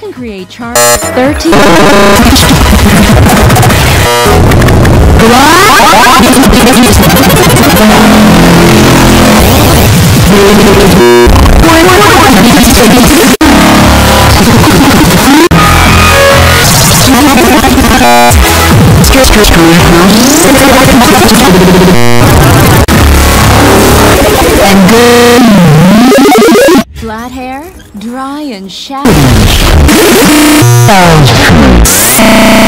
can create charms. 13. Flat hair, dry and shallow.